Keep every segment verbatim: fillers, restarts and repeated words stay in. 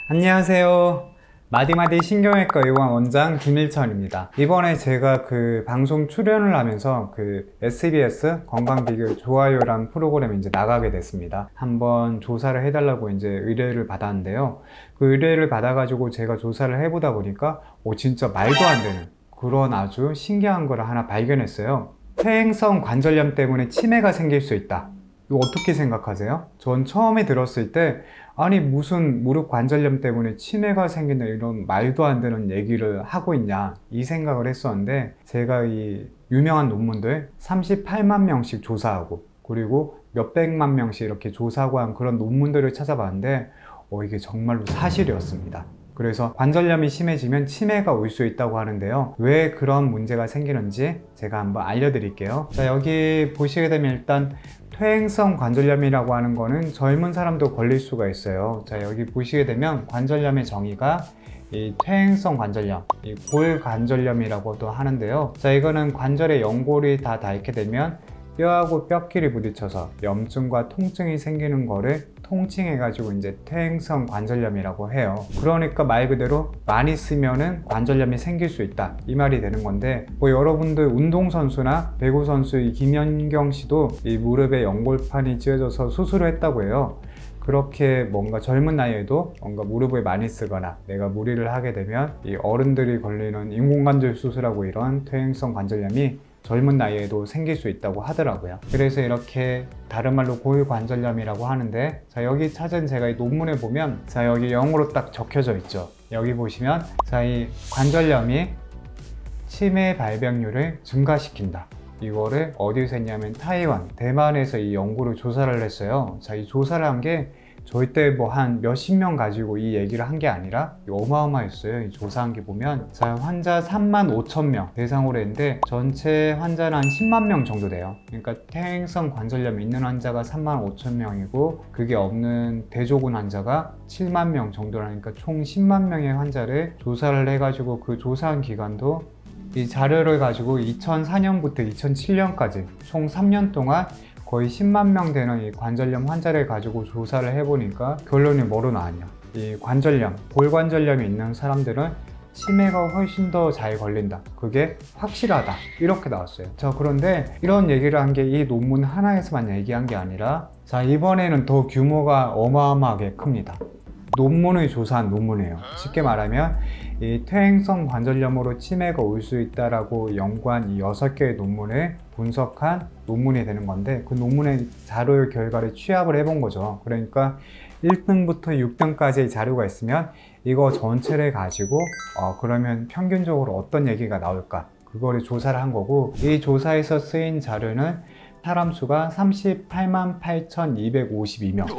안녕하세요. 마디마디 신경외과 의원 원장 김일천입니다. 이번에 제가 그 방송 출연을 하면서 그 에스비에스 건강비결 좋아요라는 프로그램에 이제 나가게 됐습니다. 한번 조사를 해달라고 이제 의뢰를 받았는데요. 그 의뢰를 받아가지고 제가 조사를 해보다 보니까 오, 진짜 말도 안 되는 그런 아주 신기한 거를 하나 발견했어요. 퇴행성 관절염 때문에 치매가 생길 수 있다. 이거 어떻게 생각하세요? 전 처음에 들었을 때 아니 무슨 무릎 관절염 때문에 치매가 생긴다 이런 말도 안 되는 얘기를 하고 있냐 이 생각을 했었는데, 제가 이 유명한 논문들 삼십팔만 명씩 조사하고 그리고 몇백만 명씩 이렇게 조사하고 한 그런 논문들을 찾아봤는데 어, 이게 정말로 사실이었습니다. 그래서 관절염이 심해지면 치매가 올 수 있다고 하는데요, 왜 그런 문제가 생기는지 제가 한번 알려드릴게요. 자, 여기 보시게 되면 일단 퇴행성 관절염이라고 하는 거는 젊은 사람도 걸릴 수가 있어요. 자, 여기 보시게 되면 관절염의 정의가 이 퇴행성 관절염, 이 골관절염이라고도 하는데요. 자, 이거는 관절의 연골이 다 닳게 되면 뼈하고 뼈끼리 부딪혀서 염증과 통증이 생기는 거를 통칭해가지고 이제 퇴행성 관절염이라고 해요. 그러니까 말 그대로 많이 쓰면은 관절염이 생길 수 있다 이 말이 되는 건데, 뭐 여러분들 운동선수나 배구선수 이 김연경 씨도 이 무릎에 연골판이 찢어져서 수술을 했다고 해요. 그렇게 뭔가 젊은 나이에도 뭔가 무릎을 많이 쓰거나 내가 무리를 하게 되면 이 어른들이 걸리는 인공관절 수술하고 이런 퇴행성 관절염이 젊은 나이에도 생길 수 있다고 하더라고요. 그래서 이렇게 다른 말로 골관절염이라고 하는데, 자, 여기 찾은 제가 이 논문에 보면 자, 여기 영어로 딱 적혀져 있죠. 여기 보시면 자, 이 관절염이 치매 발병률을 증가시킨다. 이거를 어디서 했냐면 타이완, 대만에서 이 연구를 조사를 했어요. 자, 이 조사를 한 게 절대 뭐 한 몇십 명 가지고 이 얘기를 한 게 아니라 어마어마했어요. 이 조사한 게 보면 자, 환자 삼만 오천 명 대상으로 했는데 전체 환자는 한 십만 명 정도 돼요. 그러니까 퇴행성 관절염 있는 환자가 삼만 오천 명이고 그게 없는 대조군 환자가 칠만 명 정도라니까 총 십만 명의 환자를 조사를 해가지고 그 조사한 기간도 이 자료를 가지고 이천사 년부터 이천칠 년까지 총 삼 년 동안 거의 십만 명 되는 이 관절염 환자를 가지고 조사를 해보니까 결론이 뭐로 나왔냐, 이 관절염, 골관절염이 있는 사람들은 치매가 훨씬 더 잘 걸린다, 그게 확실하다, 이렇게 나왔어요. 자, 그런데 이런 얘기를 한 게 이 논문 하나에서만 얘기한 게 아니라 자, 이번에는 더 규모가 어마어마하게 큽니다. 논문을 조사한 논문이에요. 쉽게 말하면 이 퇴행성 관절염으로 치매가 올 수 있다라고 연구한 이 여섯 개의 논문을 분석한 논문이 되는 건데, 그 논문의 자료 결과를 취합을 해본 거죠. 그러니까 일 등부터 육 등까지의 자료가 있으면 이거 전체를 가지고 어, 그러면 평균적으로 어떤 얘기가 나올까, 그거를 조사를 한 거고, 이 조사에서 쓰인 자료는 사람 수가 삼십팔만 팔천이백오십이 명,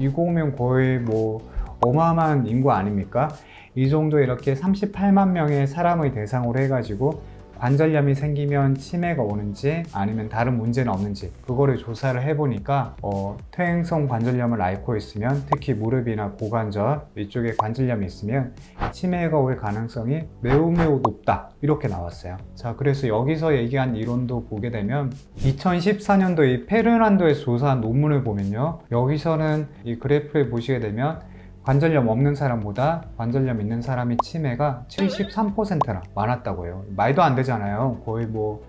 이거면 거의 뭐 어마어마한 인구 아닙니까? 이 정도 이렇게 삼십팔만 명의 사람을 대상으로 해가지고 관절염이 생기면 치매가 오는지 아니면 다른 문제는 없는지 그거를 조사를 해보니까 어, 퇴행성 관절염을 앓고 있으면 특히 무릎이나 고관절 이쪽에 관절염이 있으면 치매가 올 가능성이 매우 매우 높다, 이렇게 나왔어요. 자, 그래서 여기서 얘기한 이론도 보게 되면 이천십사 년도 이 페르난도에서 조사한 논문을 보면요, 여기서는 이 그래프를 보시게 되면 관절염 없는 사람보다 관절염 있는 사람의 치매가 칠십삼 퍼센트나 많았다고 해요. 말도 안 되잖아요. 거의 뭐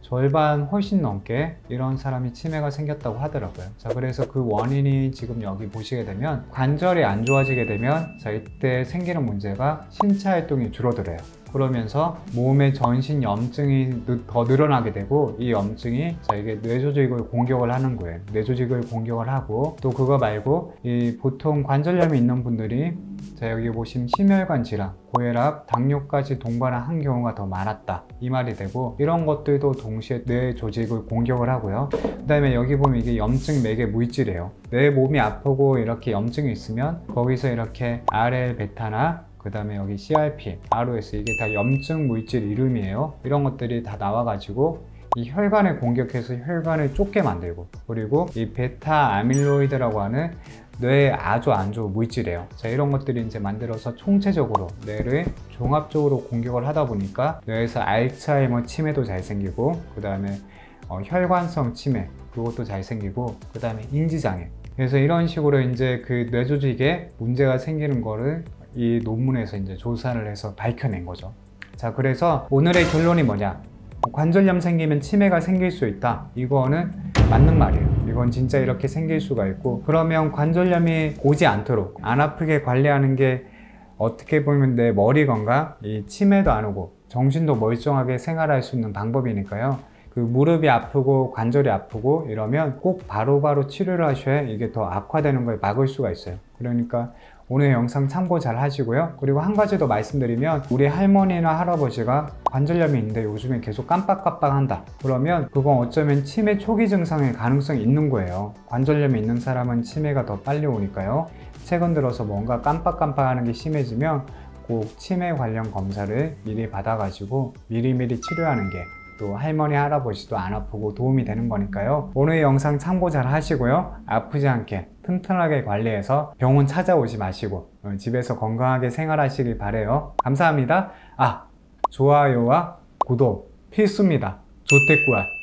절반 훨씬 넘게 이런 사람이 치매가 생겼다고 하더라고요. 자, 그래서 그 원인이 지금 여기 보시게 되면 관절이 안 좋아지게 되면 자, 이때 생기는 문제가 신체 활동이 줄어들어요. 그러면서 몸의 전신 염증이 더 늘어나게 되고, 이 염증이 자, 이게 뇌조직을 공격을 하는 거예요. 뇌조직을 공격을 하고, 또 그거 말고 이 보통 관절염이 있는 분들이 자, 여기 보시면 심혈관 질환, 고혈압, 당뇨까지 동반한 경우가 더 많았다, 이 말이 되고, 이런 것들도 동시에 뇌 조직을 공격을 하고요. 그 다음에 여기 보면 이게 염증 매개 물질이에요. 내 몸이 아프고 이렇게 염증이 있으면 거기서 이렇게 알엘 베타나 그 다음에 여기 씨알피, 알오에스, 이게 다 염증 물질 이름이에요. 이런 것들이 다 나와가지고 이 혈관을 공격해서 혈관을 좁게 만들고, 그리고 이 베타 아밀로이드라고 하는 뇌에 아주 안 좋은 물질이에요. 자, 이런 것들이 이제 만들어서 총체적으로 뇌를 종합적으로 공격을 하다 보니까 뇌에서 알츠하이머 치매도 잘 생기고, 그 다음에 어, 혈관성 치매 그것도 잘 생기고, 그 다음에 인지장애. 그래서 이런 식으로 이제 그 뇌조직에 문제가 생기는 거를 이 논문에서 이제 조사를 해서 밝혀낸 거죠. 자, 그래서 오늘의 결론이 뭐냐? 관절염 생기면 치매가 생길 수 있다. 이거는 맞는 말이에요. 이건 진짜 이렇게 생길 수가 있고, 그러면 관절염이 오지 않도록 안 아프게 관리하는 게 어떻게 보면 내 머리 건강, 이 치매도 안 오고 정신도 멀쩡하게 생활할 수 있는 방법이니까요. 그 무릎이 아프고 관절이 아프고 이러면 꼭 바로바로 치료를 하셔야 이게 더 악화되는 걸 막을 수가 있어요. 그러니까 오늘 영상 참고 잘 하시고요. 그리고 한 가지 더 말씀드리면, 우리 할머니나 할아버지가 관절염이 있는데 요즘에 계속 깜빡깜빡한다. 그러면 그건 어쩌면 치매 초기 증상일 가능성이 있는 거예요. 관절염이 있는 사람은 치매가 더 빨리 오니까요. 최근 들어서 뭔가 깜빡깜빡하는 게 심해지면 꼭 치매 관련 검사를 미리 받아가지고 미리미리 치료하는 게 또 할머니 할아버지도 안 아프고 도움이 되는 거니까요. 오늘 영상 참고 잘 하시고요. 아프지 않게 튼튼하게 관리해서 병원 찾아오지 마시고 집에서 건강하게 생활하시길 바래요. 감사합니다. 아, 좋아요와 구독 필수입니다. 조태꾸알.